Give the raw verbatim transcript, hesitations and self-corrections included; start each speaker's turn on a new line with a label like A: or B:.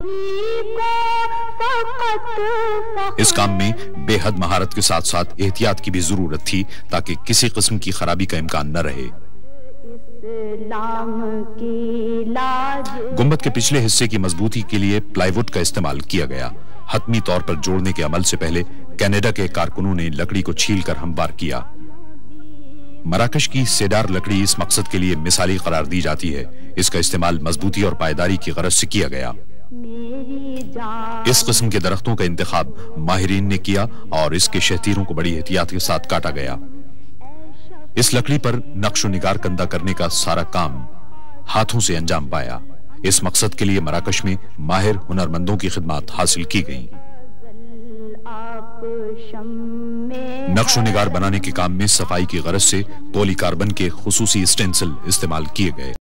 A: इस काम में बेहद महारत के साथ साथ एहतियात की भी जरूरत थी ताकि किसी किस्म की खराबी का इम्कान न रहे। गुंबद के पिछले हिस्से की मजबूती के लिए प्लाईवुड का इस्तेमाल किया गया। हतमी तौर पर जोड़ने के अमल से पहले कनाडा के कारकुनों ने लकड़ी को छीलकर हमवार किया। मराकश की सेडार लकड़ी इस मकसद के लिए मिसाली करार दी जाती है। इसका इस्तेमाल मजबूती और पायदारी की गरज से किया गया। इस किस्म के दरख्तों का इंतखाब माहिरीन ने किया और इसके शहतीरों को बड़ी एहतियात के साथ काटा गया। इस लकड़ी पर नक्शो निगार कंदा करने का सारा काम हाथों से अंजाम पाया। इस मकसद के लिए मराकश में माहिर हुनरमंदों की खिदमत हासिल की गई। नक्शो निगार बनाने के काम में सफाई की गरज से पॉलीकार्बन के खुसूसी स्टेंसिल इस्तेमाल किए गए।